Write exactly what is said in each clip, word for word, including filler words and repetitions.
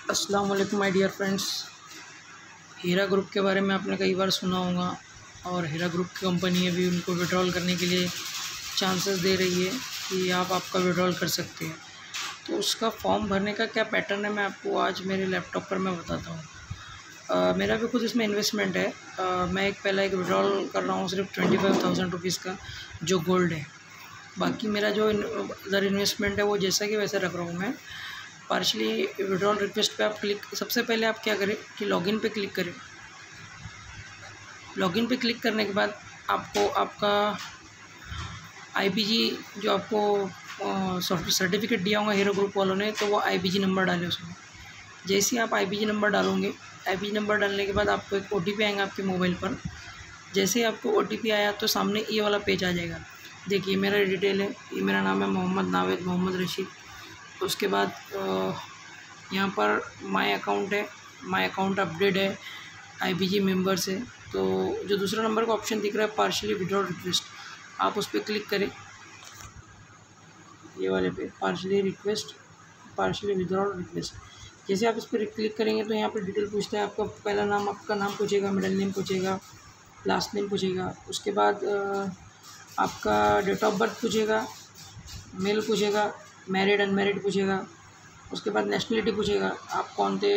अस्सलाम वालेकुम my dear friends. Heera group के बारे में आपने कई बार सुना होगा और हीरा ग्रुप की कंपनी अभी उनको विड्रॉल करने के लिए चांसेस दे रही है कि आप आपका विड्रॉल कर सकते हैं। तो उसका फॉर्म भरने का क्या पैटर्न है मैं आपको आज मेरे लैपटॉप पर मैं बताता हूँ। मेरा भी खुद इसमें इन्वेस्टमेंट है। आ, मैं एक पहला एक विड्रॉल कर रहा हूँ सिर्फ ट्वेंटी फाइव थाउजेंड रुपीज़ का, जो गोल्ड है। बाकी मेरा जो अदर इन्वेस्टमेंट है वो जैसा कि वैसे रख रहा हूँ मैं। पार्शली विड्रॉल रिक्वेस्ट पे आप क्लिक, सबसे पहले आप क्या करें कि लॉगिन पे क्लिक करें। लॉगिन पे क्लिक करने के बाद आपको आपका आईपीजी जो आपको सर्टिफिकेट दिया होगा हीरो ग्रुप वालों ने, तो वो आईपीजी नंबर डालें उसमें। जैसे ही आप आईपीजी नंबर डालोगे, आईपीजी नंबर डालने के बाद आपको एक ओटीपी आएगा आपके मोबाइल पर। जैसे ही आपको ओटीपी आया तो सामने ये वाला पेज आ जाएगा। देखिए मेरा डिटेल है, ये मेरा नाम है मोहम्मद नावेद मोहम्मद रशीद। उसके बाद यहाँ पर माय अकाउंट है, माय अकाउंट अपडेट है, आईपीजी मेंबर्स है। तो जो दूसरा नंबर का ऑप्शन दिख रहा है पार्शली विड्रॉल रिक्वेस्ट, आप उस पर क्लिक करें, ये वाले पे partially request partially withdrawal request. जैसे आप इस पर क्लिक करेंगे तो यहाँ पर डिटेल पूछता है। आपका पहला नाम, आपका नाम पूछेगा, मिडिल नेम पूछेगा, लास्ट नेम पूछेगा। उसके बाद आपका डेट ऑफ बर्थ पूछेगा, मेल पूछेगा, मैरिड अनमैरिड पूछेगा। उसके बाद नेशनलिटी पूछेगा, आप कौन से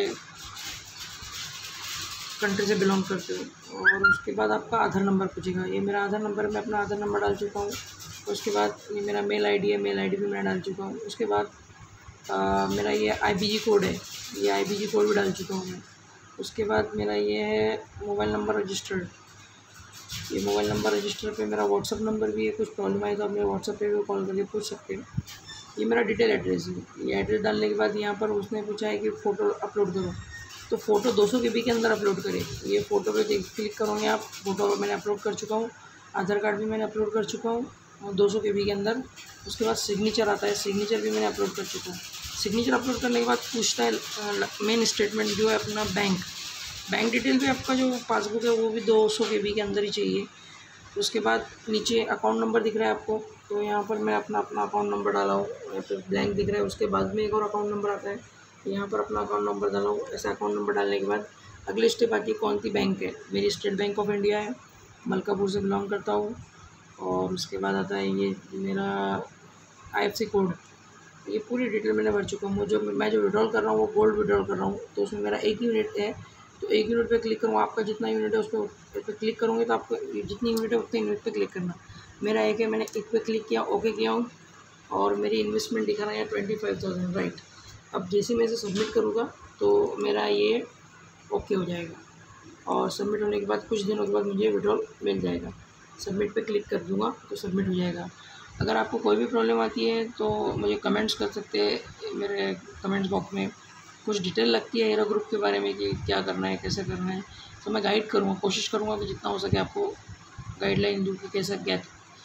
कंट्री से बिलोंग करते हो। और उसके बाद आपका आधार नंबर पूछेगा। ये मेरा आधार नंबर, मैं अपना आधार नंबर डाल चुका हूँ। उसके बाद ये मेरा मेल आईडी है, मेल आईडी भी मैं डाल चुका हूँ। उसके बाद आ, मेरा ये आईपीजी कोड है, ये आईपीजी कोड भी डाल चुका हूँ मैं। उसके बाद मेरा ये है मोबाइल नंबर रजिस्टर्ड, ये मोबाइल नंबर रजिस्टर पे मेरा व्हाट्सअप नंबर भी है। कुछ प्रॉब्लम आई तो आप मेरे व्हाट्सअप पे भी कॉल करके पूछ सकते हैं। ये मेरा डिटेल एड्रेस है। ये एड्रेस डालने के बाद यहाँ पर उसने पूछा है कि फ़ोटो अपलोड करो, तो फ़ोटो दो सौ के बी के अंदर अपलोड करें। ये फ़ोटो पे क्लिक करोगे आप, फ़ोटो मैंने अपलोड कर चुका हूँ। आधार कार्ड भी मैंने अपलोड कर चुका हूँ और दो सौ के बी के अंदर। उसके बाद सिग्नेचर आता है, सिग्नेचर भी मैंने अपलोड कर चुका हूँ। सिग्नेचर अपलोड करने के बाद पूछता है मेन स्टेटमेंट जो है अपना बैंक बैंक डिटेल भी आपका जो पासबुक है वो भी दो सौ के बी के अंदर ही चाहिए। उसके बाद नीचे अकाउंट नंबर दिख रहा है आपको, तो यहाँ पर मैं अपना अपना अकाउंट नंबर डाला हूँ, यहाँ पर ब्लैंक दिख रहा है। उसके बाद में एक और अकाउंट नंबर आता है, यहाँ पर अपना अकाउंट नंबर डाला हूँ। ऐसा अकाउंट नंबर डालने के बाद अगली स्टेप आती है कौन सी बैंक है। मेरी स्टेट बैंक ऑफ इंडिया है, मलकापुर से बिलोंग करता हूँ। और उसके बाद आता है ये मेरा आई एफ सी कोड। ये पूरी डिटेल मैंने भर चुका हूँ। जो मैं जो विड्रॉल कर रहा हूँ वो गोल्ड विड्रॉल कर रहा हूँ, तो उसमें मेरा एक यूनिट है, तो एक यूनिट पे क्लिक करूँगा। आपका जितना यूनिट है उस पर पे क्लिक करूँगे तो आपको जितनी यूनिट है उतने यूनिट पे क्लिक करना। मेरा एक है, मैंने एक पे क्लिक किया, ओके किया हूँ और मेरी इन्वेस्टमेंट दिखा रहा है ट्वेंटी फाइव थाउजेंड राइट। अब जैसे मैं इसे सबमिट करूँगा तो मेरा ये ओके हो जाएगा और सबमिट होने के बाद कुछ दिनों के बाद मुझे विड्रॉल मिल जाएगा। सबमिट पे क्लिक कर दूँगा तो सबमिट हो जाएगा। अगर आपको कोई भी प्रॉब्लम आती है तो मुझे कमेंट्स कर सकते हैं मेरे कमेंट्स बॉक्स में। कुछ डिटेल लगती है हीरा ग्रुप के बारे में कि क्या करना है, कैसे करना है, तो मैं गाइड करूँगा, कोशिश करूँगा कि जितना हो सके आपको गाइडलाइन दूँ कि कैसे क्या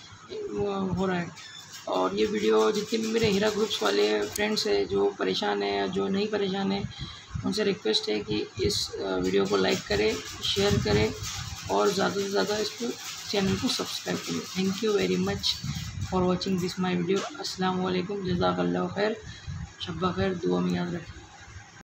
हो रहा है। और ये वीडियो जितने भी मेरे हीरा ग्रुप्स वाले फ्रेंड्स हैं जो परेशान हैं या जो नहीं परेशान हैं, उनसे रिक्वेस्ट है कि इस वीडियो को लाइक करें, शेयर करें और ज़्यादा से ज़्यादा इसको चैनल को सब्सक्राइब करें। Thank you very much for watching this my video. अस्सलाम वालेकुम, जज़ाकल्लाहु खैर, शब्बा खैर, दुआ में याद रखें।